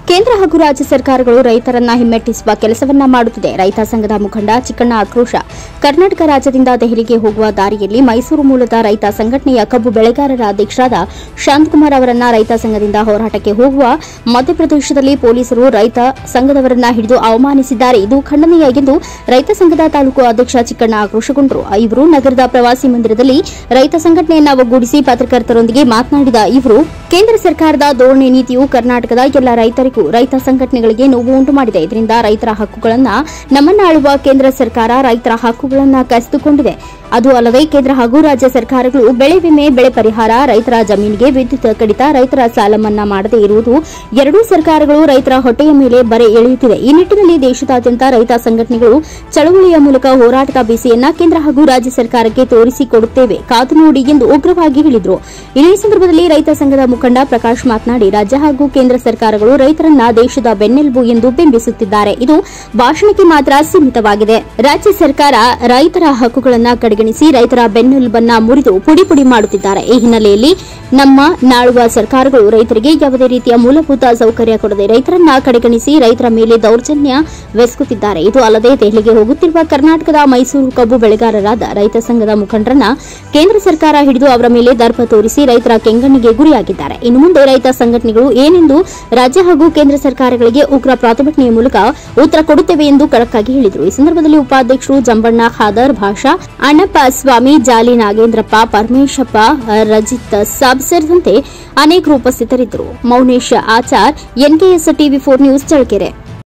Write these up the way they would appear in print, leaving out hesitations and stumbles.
ಕೇಂದ್ರ ಹಾಗೂ ರಾಜ್ಯ ಸರ್ಕಾರಗಳು ರೈತರನ್ನ ಹಿಮ್ಮೆಟ್ಟಿಸುವ ಕೆಲಸವನ್ನ ಮಾಡುತ್ತಿದೆ. ರೈತ ಸಂಘದ ಮುಖಂಡ ಚಿಕ್ಕಣ್ಣ ಆಕ್ರೋಶ. ಕರ್ನಾಟಕ ರಾಜ್ಯದಿಂದ ದೆಹಲಿಗೆ ಹೋಗುವ ದಾರಿಯಲ್ಲಿ ಮೈಸೂರು ಮೂಲದ ರೈತ ಸಂಘಟನೆಯ ಕಬ್ಬು ಬೆಳೆಗಾರರ ಅಧ್ಯಕ್ಷರಾದ ಶಾಂತಕುಮಾರ್ ಅವರನ್ನ ರೈತ ಸಂಘದಿಂದ ಹೋರಾಟಕ್ಕೆ ಹೋಗುವ ಮಧ್ಯಪ್ರದೇಶದಲ್ಲಿ ಪೊಲೀಸರು ರೈತ ಸಂಘದವರನ್ನ ಹಿಡಿದು ಅವಮಾನಿಸಿದ್ದಾರೆ. ಇದು ಖಂಡನೀಯ ಎಂದು ರೈತ ಸಂಘದ ತಾಲೂಕು ಅಧ್ಯಕ್ಷ ಚಿಕ್ಕಣ್ಣ ಆಕ್ರೋಶಗೊಂಡರು. ಇವರು ನಗರದ ಪ್ರವಾಸಿ ಮಂದಿರದಲ್ಲಿ ರೈತ ಸಂಘಟನೆಯನ್ನ ಒಗ್ಗೂಡಿಸಿ ಪತ್ರಕರ್ತರೊಂದಿಗೆ ಮಾತನಾಡಿದ ಇವರು, ಕೇಂದ್ರ ಸರ್ಕಾರದ ಧೋರಣೆ ನೀತಿಯು ಕರ್ನಾಟಕದ ಎಲ್ಲ ರೈತರಿಗೂ ರೈತ ಸಂಘಟನೆಗಳಿಗೆ ನೋವು ಉಂಟು ಮಾಡಿದೆ. ಇದರಿಂದ ರೈತರ ಹಕ್ಕುಗಳನ್ನು ನಮ್ಮನ್ನಾಳುವ ಕೇಂದ್ರ ಸರ್ಕಾರ ರೈತರ ಹಕ್ಕುಗಳನ್ನು ಕಸಿದುಕೊಂಡಿದೆ. ಅದು ಅಲ್ಲದೆ ಕೇಂದ್ರ ಹಾಗೂ ರಾಜ್ಯ ಸರ್ಕಾರಗಳು ಬೆಳೆ ವಿಮೆ, ಬೆಳೆ ಪರಿಹಾರ, ರೈತರ ಜಮೀನಿಗೆ ವಿದ್ಯುತ್ ಕಡಿತ, ರೈತರ ಸಾಲ ಮನ್ನಾ ಮಾಡದೇ ಇರುವುದು ಎರಡೂ ಸರ್ಕಾರಗಳು ರೈತರ ಹೊಟ್ಟೆಯ ಮೇಲೆ ಬರೆ ಎಳೆಯುತ್ತಿದೆ. ಈ ನಿಟ್ಟಿನಲ್ಲಿ ದೇಶದಾದ್ಯಂತ ರೈತ ಸಂಘಟನೆಗಳು ಚಳವಳಿಯ ಮೂಲಕ ಹೋರಾಟದ ಬಿಸಿಯನ್ನ ಕೇಂದ್ರ ಹಾಗೂ ರಾಜ್ಯ ಸರ್ಕಾರಕ್ಕೆ ತೋರಿಸಿಕೊಡುತ್ತೇವೆ, ಕಾದು ನೋಡಿ ಎಂದು ಉಗ್ರವಾಗಿ ಹೇಳಿದರು. ಇದೇ ಸಂದರ್ಭದಲ್ಲಿ ರೈತ ಸಂಘದ ಮುಖಂಡ ಪ್ರಕಾಶ್ ಮಾತನಾಡಿ, ರಾಜ್ಯ ಹಾಗೂ ಕೇಂದ್ರ ಸರ್ಕಾರಗಳು ರೈತರನ್ನ ದೇಶದ ಬೆನ್ನೆಲುಬು ಎಂದು ಬಿಂಬಿಸುತ್ತಿದ್ದಾರೆ. ಇದು ಭಾಷಣಕ್ಕೆ ಮಾತ್ರ ಸೀಮಿತವಾಗಿದೆ. ರಾಜ್ಯ ಸರ್ಕಾರ ರೈತರ ಹಕ್ಕುಗಳನ್ನು ಕಡೆಗಣಿಸಿ ರೈತರ ಬೆನ್ನೆಲುಬನ್ನ ಮುರಿದು ಪುಡಿ ಪುಡಿ ಮಾಡುತ್ತಿದ್ದಾರೆ. ಈ ಹಿನ್ನೆಲೆಯಲ್ಲಿ ನಮ್ಮ ನಾಳುವ ಸರ್ಕಾರಗಳು ರೈತರಿಗೆ ಯಾವುದೇ ರೀತಿಯ ಮೂಲಭೂತ ಸೌಕರ್ಯ ಕೊಡದೆ ರೈತರನ್ನ ಕಡೆಗಣಿಸಿ ರೈತರ ಮೇಲೆ ದೌರ್ಜನ್ಯವೆಸಗುತ್ತಿದ್ದಾರೆ. ಇದು ಅಲ್ಲದೆ ದೆಹಲಿಗೆ ಹೋಗುತ್ತಿರುವ ಕರ್ನಾಟಕದ ಮೈಸೂರು ಕಬ್ಬು ಬೆಳೆಗಾರರಾದ ರೈತ ಸಂಘದ ಮುಖಂಡರನ್ನ ಕೇಂದ್ರ ಸರ್ಕಾರ ಹಿಡಿದು ಅವರ ಮೇಲೆ ದರ್ಪ ತೋರಿಸಿ ರೈತರ ಕೆಂಗಣ್ಣಿಗೆ ಗುರಿಯಾಗಿದ್ದಾರೆ. ಇನ್ನು ಮುಂದೆ ರೈತ ಸಂಘಟನೆಗಳು ಏನೆಂದು ರಾಜ್ಯ ಹಾಗೂ ಕೇಂದ್ರ ಸರ್ಕಾರಗಳಿಗೆ ಉಗ್ರ ಪ್ರತಿಭಟನೆಯ ಮೂಲಕ ಉತ್ತರ ಕೊಡುತ್ತೇವೆ ಎಂದು ಖಡಕ್ಕಾಗಿ ಹೇಳಿದರು. ಈ ಸಂದರ್ಭದಲ್ಲಿ ಉಪಾಧ್ಯಕ್ಷರು ಜಂಬಣ್ಣ ಖಾದರ್, ಭಾಷಾ, ಅಣ್ಣಪ್ಪ ಸ್ವಾಮಿ, ಜಾಲಿ ನಾಗೇಂದ್ರಪ್ಪ, ಪರಮೇಶಪ್ಪ, ರಜಿತ್ ಸಾಬ್ ಸೇರಿದಂತೆ ಅನೇಕರು ಉಪಸ್ಥಿತರಿದ್ದರು. ಮೌನೇಶ್ ಆಚಾರ್, ಎನ್ಕೆಎಸ್ ಟಿವಿ4 ನ್ಯೂಸ್, ಚಳ್ಳಕೆರೆ.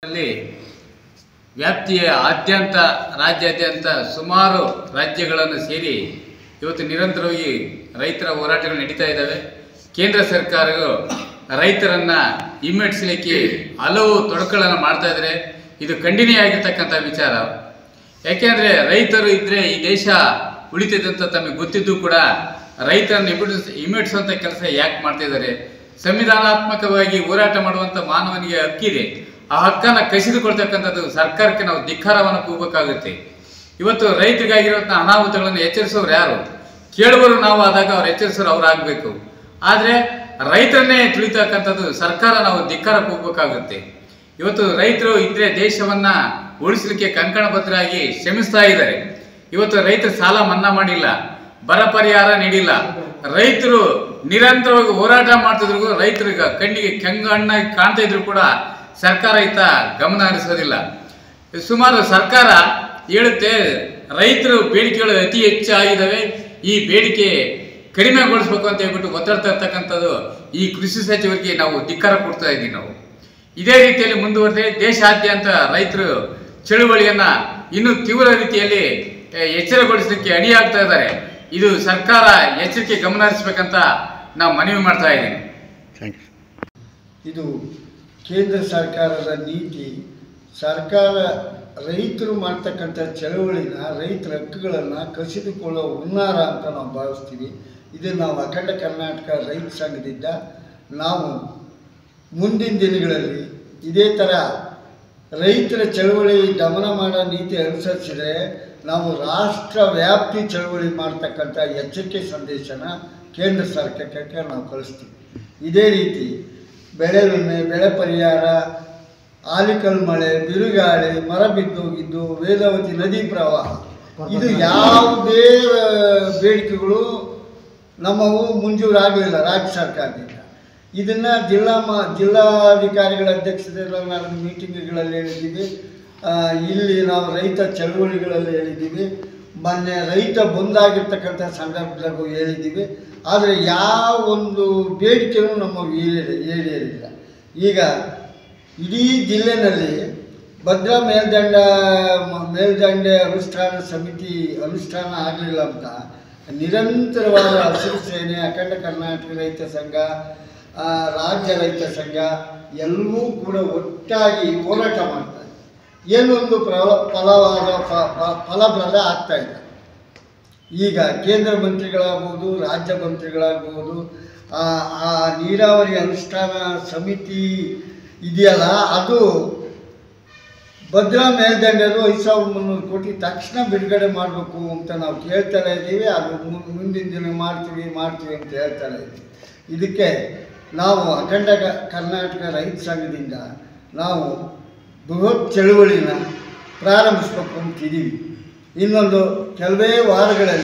ವ್ಯಾಪ್ತಿಯ ರಾಜ್ಯಾದ್ಯಂತ ಸುಮಾರು ರಾಜ್ಯಗಳನ್ನು ಸೇರಿ ಇವತ್ತು ನಿರಂತರವಾಗಿ ರೈತರ ಹೋರಾಟಗಳು ನಡೀತಾ ಇದ್ದಾವೆ. ಕೇಂದ್ರ ಸರ್ಕಾರಗಳು ರೈತರನ್ನ ಹಿಮ್ಮೆಟ್ಟಿಸಲಿಕ್ಕೆ ಹಲವು ತೊಡಕುಗಳನ್ನು ಮಾಡ್ತಾ ಇದ್ದಾರೆ. ಇದು ಖಂಡನೀಯ ಆಗಿರ್ತಕ್ಕಂಥ ವಿಚಾರ. ಯಾಕೆಂದರೆ ರೈತರು ಇದ್ದರೆ ಈ ದೇಶ ಉಳಿತದೆ ಅಂತ ತಮಗೆ ಗೊತ್ತಿದ್ದು ಕೂಡ ರೈತರನ್ನು ಹಿಮ್ಮೆಟ್ಟಿಸುವಂಥ ಕೆಲಸ ಯಾಕೆ ಮಾಡ್ತಾ ಇದ್ದಾರೆ? ಸಂವಿಧಾನಾತ್ಮಕವಾಗಿ ಹೋರಾಟ ಮಾಡುವಂಥ ಮಾನವನಿಗೆ ಹಕ್ಕಿದೆ. ಆ ಹಕ್ಕನ್ನು ಕಸಿದುಕೊಳ್ತಕ್ಕಂಥದ್ದು ಸರ್ಕಾರಕ್ಕೆ ನಾವು ಧಿಕ್ಕಾರವನ್ನು ಕೂಗಬೇಕಾಗುತ್ತೆ. ಇವತ್ತು ರೈತರಿಗಾಗಿರುವಂಥ ಅನಾಹುತಗಳನ್ನು ಎಚ್ಚರಿಸೋರು ಯಾರು? ಕೇಳುವರು ನಾವು ಆದಾಗ ಅವ್ರು ಎಚ್ಚರಿಸೋರು ಅವರಾಗಬೇಕು. ಆದರೆ ರೈತರನ್ನೇ ತುಳಿತಕ್ಕಂಥದ್ದು ಸರ್ಕಾರ ನಾವು ಧಿಕ್ಕಾರ ಕೂಗಬೇಕಾಗುತ್ತೆ. ಇವತ್ತು ರೈತರು ಇದ್ರೆ ದೇಶವನ್ನ ಉಳಿಸಲಿಕ್ಕೆ ಕಂಕಣಬದ್ಧರಾಗಿ ಶ್ರಮಿಸ್ತಾ ಇದ್ದಾರೆ. ಇವತ್ತು ರೈತರ ಸಾಲ ಮನ್ನಾ ಮಾಡಿಲ್ಲ, ಬರ ಪರಿಹಾರ ನೀಡಿಲ್ಲ. ರೈತರು ನಿರಂತರವಾಗಿ ಹೋರಾಟ ಮಾಡ್ತಿದ್ರು, ರೈತರಿಗೆ ಕಣ್ಣಿಗೆ ಕೆಂಗಣ್ಣಾಗಿ ಕಾಣ್ತಾ ಇದ್ರು ಕೂಡ ಸರ್ಕಾರ ಇತ್ತ ಗಮನ ಹರಿಸೋದಿಲ್ಲ. ಸುಮಾರು ಸರ್ಕಾರ ಹೇಳುತ್ತೆ ರೈತರು ಬೇಡಿಕೆಗಳು ಅತಿ ಹೆಚ್ಚಾಗಿದ್ದಾವೆ, ಈ ಬೇಡಿಕೆ ಕಡಿಮೆಗೊಳಿಸಬೇಕು ಅಂತ ಹೇಳ್ಬಿಟ್ಟು ಒತ್ತಡ ಇರ್ತಕ್ಕಂಥದ್ದು ಈ ಕೃಷಿ ಸಚಿವರಿಗೆ ನಾವು ಧಿಕ್ಕಾರ ಕೊಡ್ತಾ ಇದ್ದೀವಿ. ನಾವು ಇದೇ ರೀತಿಯಲ್ಲಿ ಮುಂದುವರೆದ್ರೆ ದೇಶಾದ್ಯಂತ ರೈತರು ಚಳುವಳಿಯನ್ನ ಇನ್ನೂ ತೀವ್ರ ರೀತಿಯಲ್ಲಿ ಎಚ್ಚರಗೊಳಿಸಲಿಕ್ಕೆ ಅಣಿಯಾಗ್ತಾ ಇದ್ದಾರೆ. ಇದು ಸರ್ಕಾರ ಎಚ್ಚರಿಕೆ ಗಮನ ಹರಿಸಬೇಕಂತ ನಾವು ಮನವಿ ಮಾಡ್ತಾ ಇದ್ದೀನಿ. ಇದು ಕೇಂದ್ರ ಸರ್ಕಾರದ ನೀತಿ. ಸರ್ಕಾರ ರೈತರು ಮಾಡ್ತಕ್ಕಂಥ ಚಳವಳಿನ, ರೈತರ ಹಕ್ಕುಗಳನ್ನು ಕಸಿದುಕೊಳ್ಳೋ ಹುನ್ನಾರ ಅಂತ ನಾವು ಭಾವಿಸ್ತೀವಿ. ಇದನ್ನು ನಾವು ಅಖಂಡ ಕರ್ನಾಟಕ ರೈತ ಸಂಘದಿಂದ ನಾವು ಮುಂದಿನ ದಿನಗಳಲ್ಲಿ ಇದೇ ಥರ ರೈತರ ಚಳವಳಿ ದಮನ ಮಾಡೋ ನೀತಿ ಅನುಸರಿಸಿದರೆ ನಾವು ರಾಷ್ಟ್ರ ವ್ಯಾಪ್ತಿ ಚಳವಳಿ ಮಾಡ್ತಕ್ಕಂಥ ಎಚ್ಚರಿಕೆ ಸಂದೇಶನ ಕೇಂದ್ರ ಸರ್ಕಾರಕ್ಕೆ ನಾವು ಕಳಿಸ್ತೀವಿ. ಇದೇ ರೀತಿ ಬೆಳೆ ವಿಮೆ, ಬೆಳೆ ಪರಿಹಾರ, ಆಲಿಕಲ್ ಮಳೆ, ಬಿರುಗಾಳಿ, ಮರ ಬಿದ್ದೋಗಿದ್ದು, ವೇದಾವತಿ ನದಿ ಪ್ರವಾಹ, ಇದು ಯಾವುದೇ ಬೇಡಿಕೆಗಳು ನಮ್ಮವು ಮಂಜೂರಾಗಲಿಲ್ಲ ರಾಜ್ಯ ಸರ್ಕಾರದಿಂದ. ಇದನ್ನು ಜಿಲ್ಲಾಧಿಕಾರಿಗಳ ಅಧ್ಯಕ್ಷತೆಯಲ್ಲಿ ನಡೆದ ಮೀಟಿಂಗ್ಗಳಲ್ಲಿ ಹೇಳಿದ್ದೀವಿ. ಇಲ್ಲಿ ನಾವು ರೈತ ಚಳವಳಿಗಳಲ್ಲಿ ಹೇಳಿದ್ದೀವಿ. ಮೊನ್ನೆ ರೈತ ಬಂದಾಗಿರ್ತಕ್ಕಂಥ ಸಂದರ್ಭದಾಗೂ ಹೇಳಿದ್ದೀವಿ. ಆದರೆ ಯಾವ ಒಂದು ಬೇಡಿಕೆಯೂ ನಮ್ಮ ಈಡೇರಿಲ್ಲ. ಈಗ ಇಡೀ ಜಿಲ್ಲೆಯಲ್ಲಿ ಭದ್ರಾ ಮೇಲ್ದಂಡೆ ಅನುಷ್ಠಾನ ಸಮಿತಿ ಅನುಷ್ಠಾನ ಆಗಲಿಲ್ಲ ಅಂತ ನಿರಂತರವಾದ ಹಸಿರು ಸೇನೆ, ಅಖಂಡ ಕರ್ನಾಟಕ ರೈತ ಸಂಘ, ರಾಜ್ಯ ರೈತ ಸಂಘ ಎಲ್ಲವೂ ಕೂಡ ಒಟ್ಟಾಗಿ ಹೋರಾಟ ಮಾಡ್ತಾರೆ. ಏನೊಂದು ಫಲಪ್ರದ ಆಗ್ತಾ ಇದೆ. ಈಗ ಕೇಂದ್ರ ಮಂತ್ರಿಗಳಾಗ್ಬೋದು, ರಾಜ್ಯ ಮಂತ್ರಿಗಳಾಗ್ಬೋದು, ಆ ನೀರಾವರಿ ಅನುಷ್ಠಾನ ಸಮಿತಿ ಇದೆಯಲ್ಲ, ಅದು ಭದ್ರಾ ಮೇಲ್ದಂಡೆದು 5,300 ಕೋಟಿ ತಕ್ಷಣ ಬಿಡುಗಡೆ ಮಾಡಬೇಕು ಅಂತ ನಾವು ಕೇಳ್ತಾನೆ ಇದ್ದೀವಿ. ಅದು ಮುಂದಿನ ದಿನ ಮಾಡ್ತೀವಿ ಅಂತ ಹೇಳ್ತಾನೆ ಇದ್ದೀವಿ. ಇದಕ್ಕೆ ನಾವು ಅಖಂಡ ಕರ್ನಾಟಕ ರೈತ ಸಂಘದಿಂದ ನಾವು ಬೃಹತ್ ಚಳುವಳಿನ ಪ್ರಾರಂಭಿಸ್ಬೇಕು ಅಂತಿದ್ದೀವಿ. ಇನ್ನೊಂದು ಕೆಲವೇ ವಾರಗಳಲ್ಲಿ